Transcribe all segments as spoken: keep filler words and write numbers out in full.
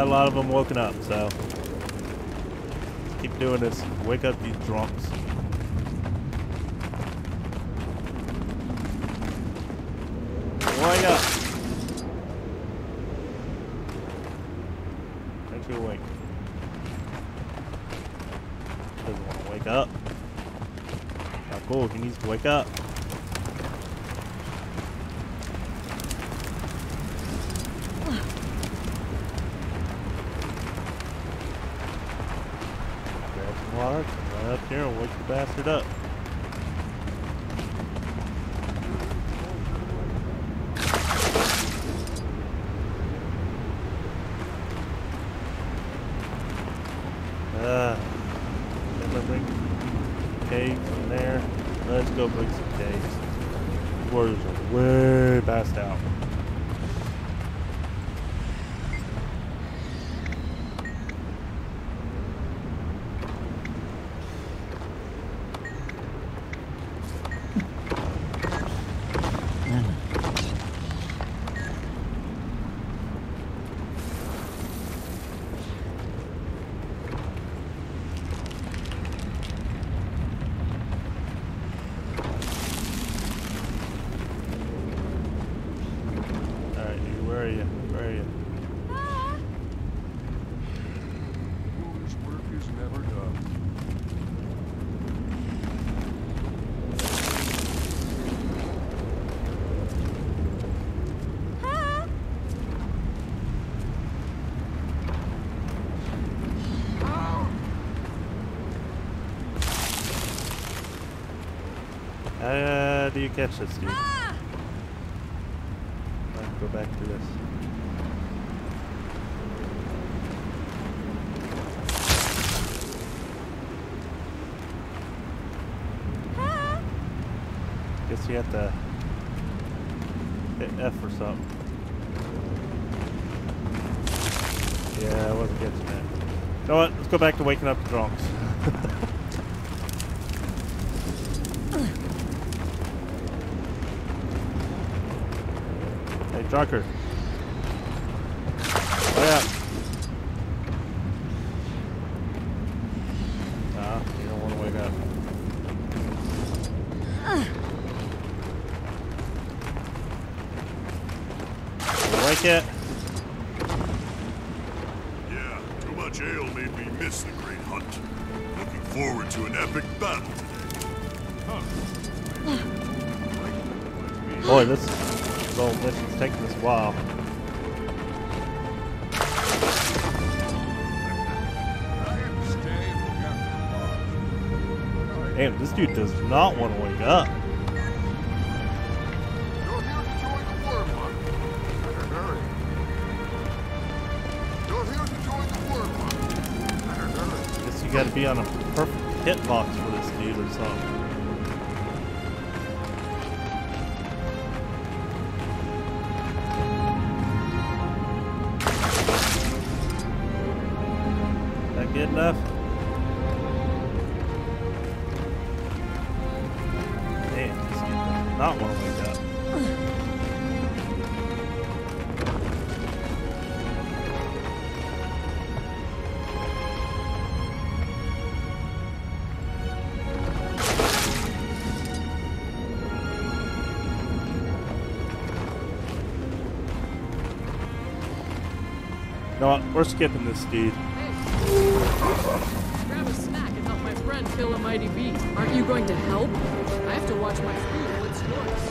got a lot of them woken up, so keep doing this. Wake up these drunks. Wake up. Aren't you awake? Doesn't want to wake up. Oh, cool. He needs to wake up. Grab some water. Come right up here and wake the bastard up. Uh, I'm gonna bring caves in there. Let's go bring some caves. The warriors are way passed out. Where are you? Where are you? Foolish work is never done. How uh, do you catch this, dude? Go back to this. Guess you have to hit F or something. Yeah, I wasn't getting that. You know what? Let's go back to waking up the drunks. Hey, drunker. Wake up. Nah, you don't want to wake up. You wake it. Yeah, too much ale made me miss the great hunt. Looking forward to an epic battle today. Huh. Boy, this this whole mission's taking us a while. Damn, this dude does not want to wake up. You're here to join the worm hunt. Better hurry. You're here to join the worm hunt. Better hurry. Guess you gotta be on a perfect hitbox for this dude or something. That good enough? Man, this dude does not want to wake up. You know what? We're skipping this dude. Grab a snack and help my friend kill a mighty beast. Aren't you going to help? I have to watch my food. What's yours?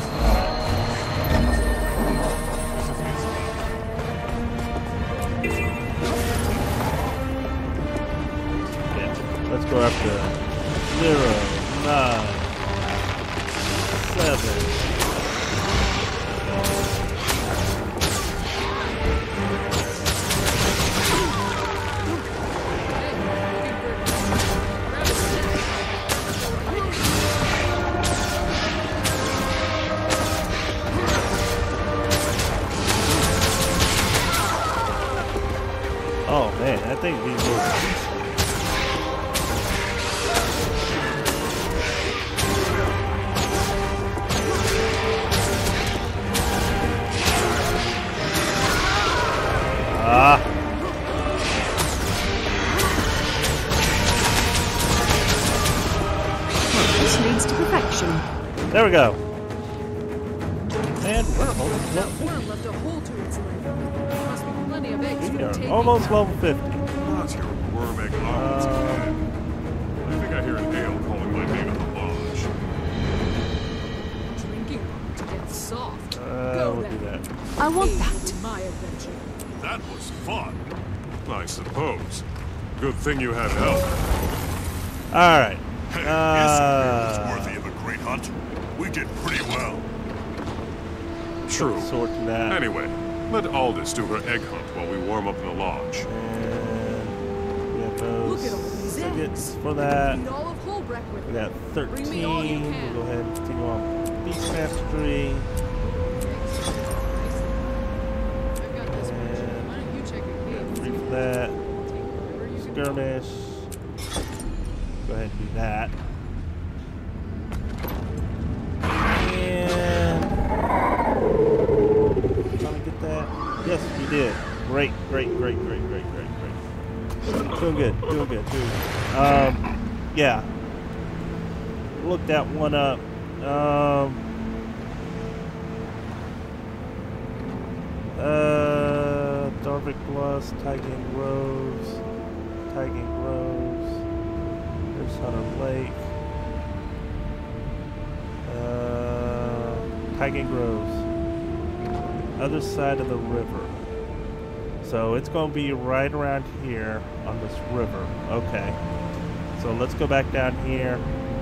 Yeah, let's go after zero, nine, seven. Oh man, I think we will. upgrades to perfection. There we go. And we're almost That level worm left a hole to its life. There must be plenty of eggs fifty. for We the are taking. almost level fifty. What's your worm egg lodge? Um, I think I hear an ale calling my name at the lodge. Drinking to get soft. uh, Go we'll then. do that. I want Aid that. in my adventure. That was fun. I suppose. Good thing you had help. All right. Hey, Uh, his career was worthy of a great hunt. We did pretty well. True. Sort that. Anyway, let Aldous do her egg hunt while we warm up in the lodge. And we have Look those at all these tickets eggs. for that. Feed all of Holbreck with We them. got Bring me all you thirteen. can. We'll go ahead and continue on Beast Mastery. I've got this one. Why don't you check your Got cave? three for that. Take whatever you can. Skirmish. Go ahead and do that. And trying to get that. Yes, we did. Great, great, great, great, great, great, great. Doing good, doing good, doing good. Um, yeah. Look that one up. Um, uh, Darvik Plus, Tigan Groves, Tigan Groves. There's Hunter Lake. Uh, Tigan Groves. Other side of the river. So it's going to be right around here on this river. Okay. So let's go back down here.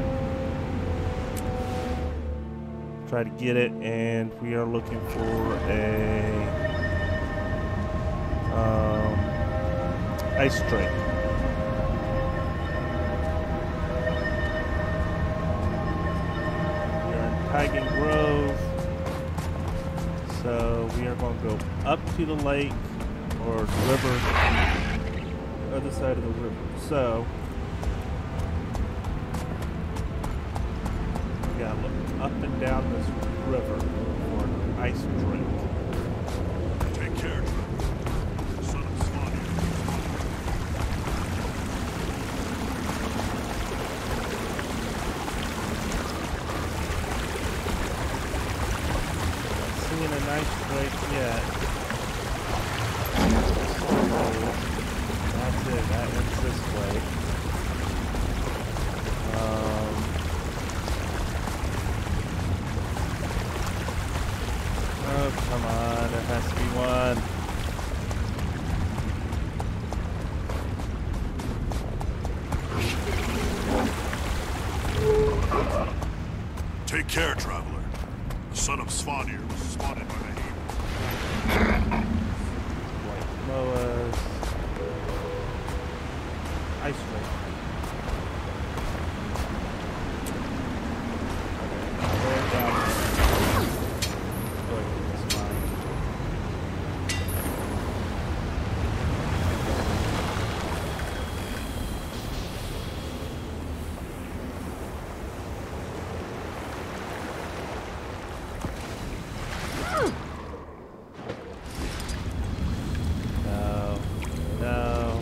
Try to get it, and we are looking for a um, ice drake. We are in Tigan Grove. So we are going to go up to the lake or the river, the other side of the river. So we gotta look up and down this river for an ice drink. Take care, Trevor. Son of Swanee. Seeing a nice drink yet. That's it. That ends this way. Um, oh, come on. There has to be one. Take care, traveler. The son of Svanir was spotted by the Haven. White Moas. Ice drink. Okay, down there. Go ahead and get this mine. No. No.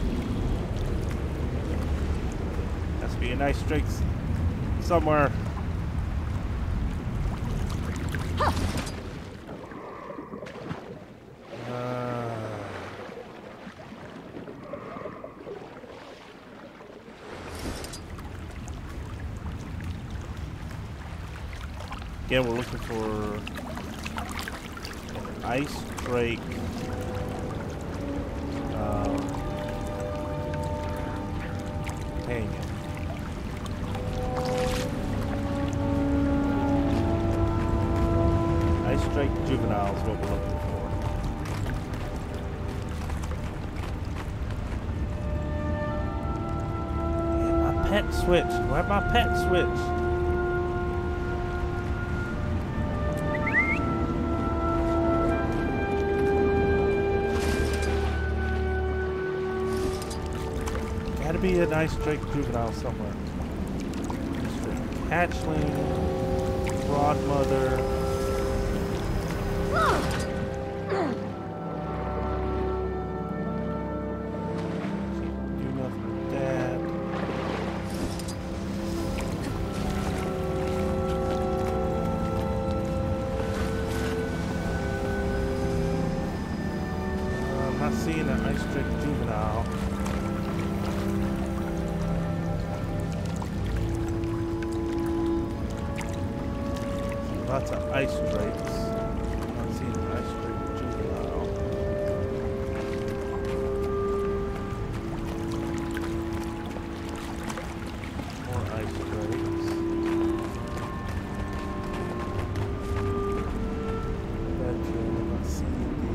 Has to be a nice drink s- somewhere. Uh, Again, we're looking for an ice drake. Um, Canyon. Ice drake juvenile is what we're looking for. Yeah, my pet switch. Where'd my pet switch? Gotta be a nice drake juvenile somewhere. Hatchling, Broadmother. Do nothing with that. Yeah, ice drake juvenile. Lots of ice drakes. I've seen an ice drake juvenile. More ice drakes. Bedroom. Let's see the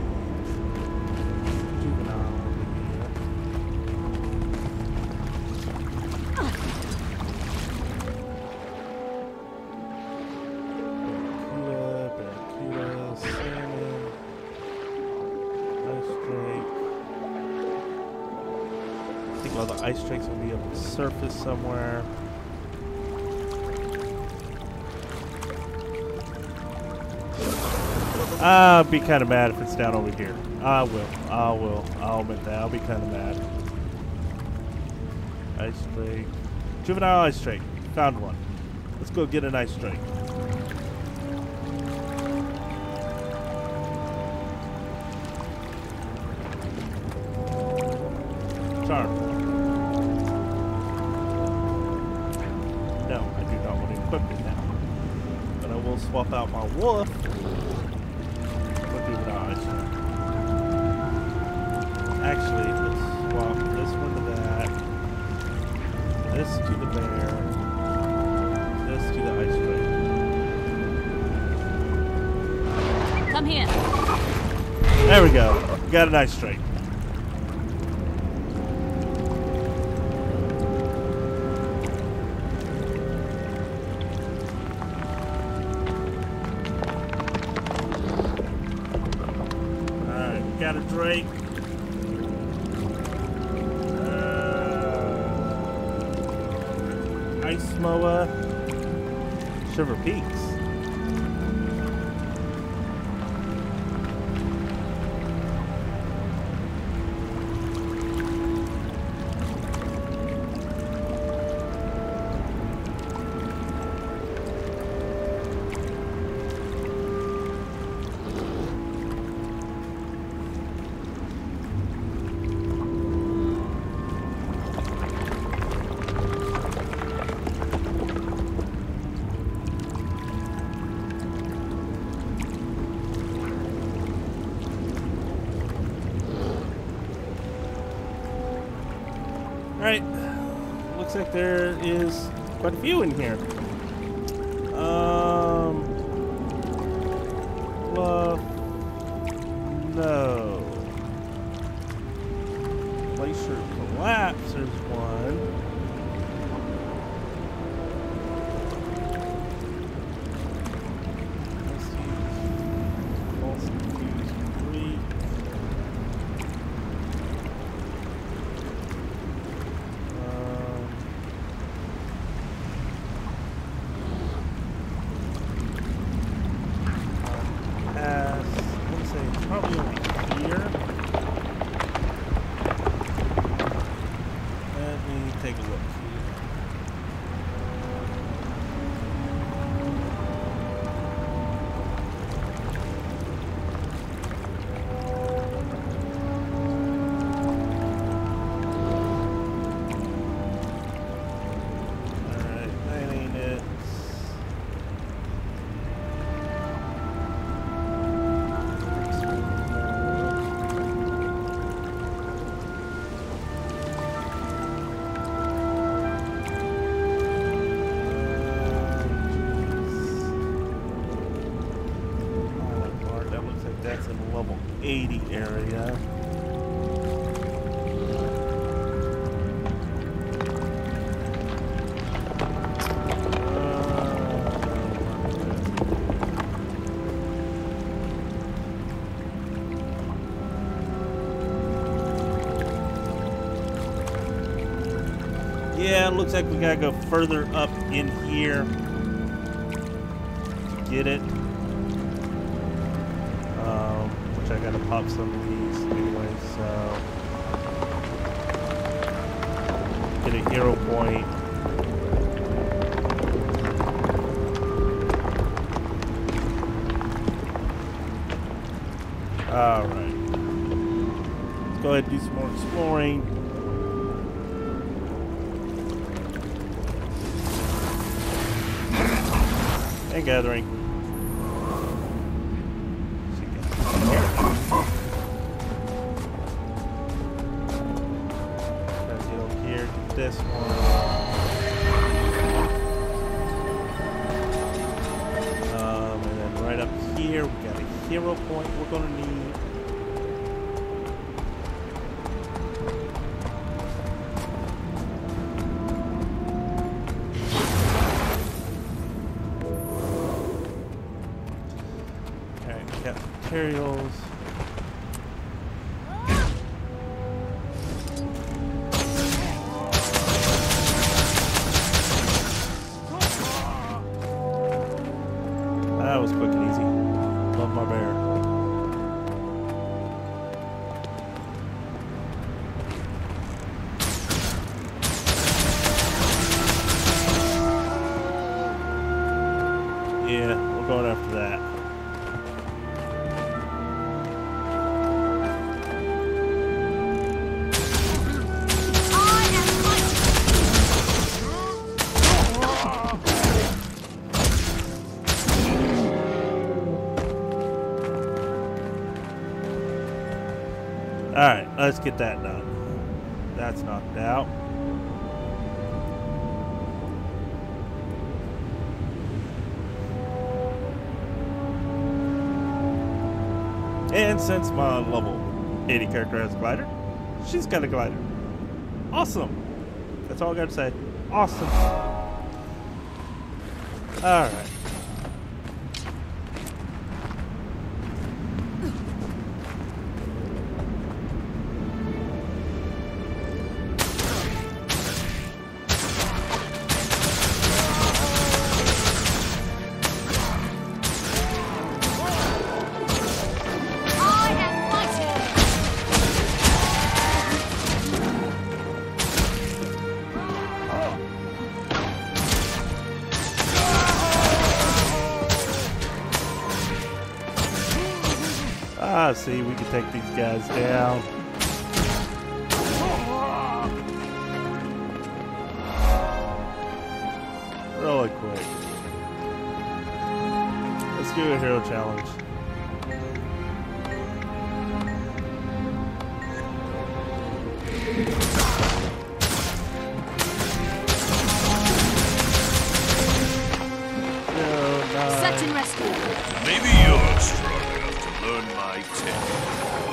juvenile over here. All the ice drakes will be able to surface somewhere. I'll be kind of mad if it's down over here. I will. I will. I'll admit that. I'll be kind of mad. Ice drake. Juvenile ice drake. Found one. Let's go get an ice drake. Charm. No, I do not want to equip it now. But I will swap out my wolf. We'll do the ice drake. Actually, let's swap this one to that. This to the bear. This to the ice drake. Come here. There we go. Got an ice drake. Alright, got a drake. Ice Moa, Shiver Peaks. Alright, looks like there is quite a few in here. Um, Bluff, no. Glacier Collapse, there's one. Let's see, False Confused Creek. Probably over here. Let me take a look here. Alright, that ain't it. That's in the level eighty area. Yeah, it looks like we gotta go further up in here to get it. I gotta pop some of these anyway, so get a hero point. Alright. go ahead and do some more exploring. And gathering. Gotta get over here to this one. Um, and then right up here, we got a hero point we're gonna need. Materials. That was quick and easy. Love my bear. Yeah, we're going after that. Alright, let's get that done. That's knocked out. And since my level eighty character has a glider, she's got a glider. Awesome. That's all I gotta say. Awesome. Alright. Ah, see, we can take these guys down. Really quick. Let's do a hero challenge. Search and rescue. Maybe you're strong enough to learn my technique.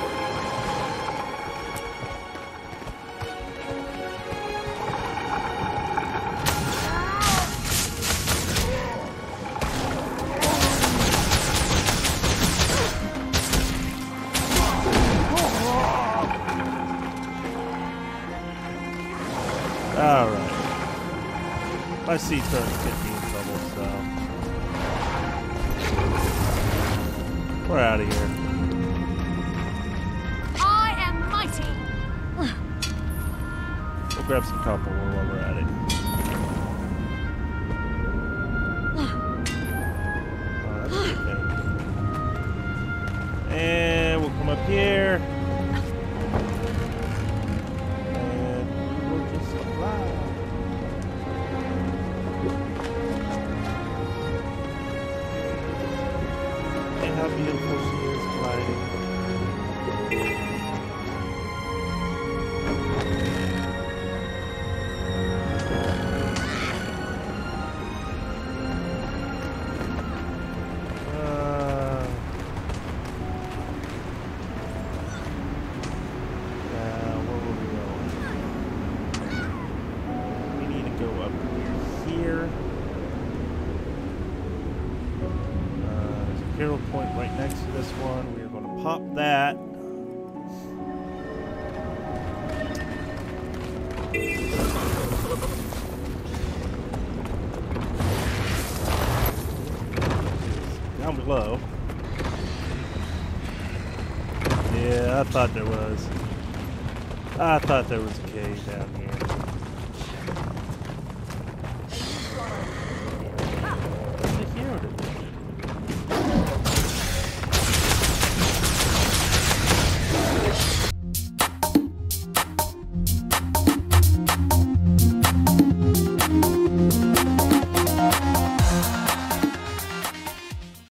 Alright. My sea turret's getting me in trouble, so we're out of here. I am mighty. We'll grab some copper while we're at it. Oh, that's a good thing. And we'll come up here. And we will just fly. And how beautiful she is gliding. Hero point right next to this one. We're going to pop that. Down below. Yeah, I thought there was. I thought there was a cave down here.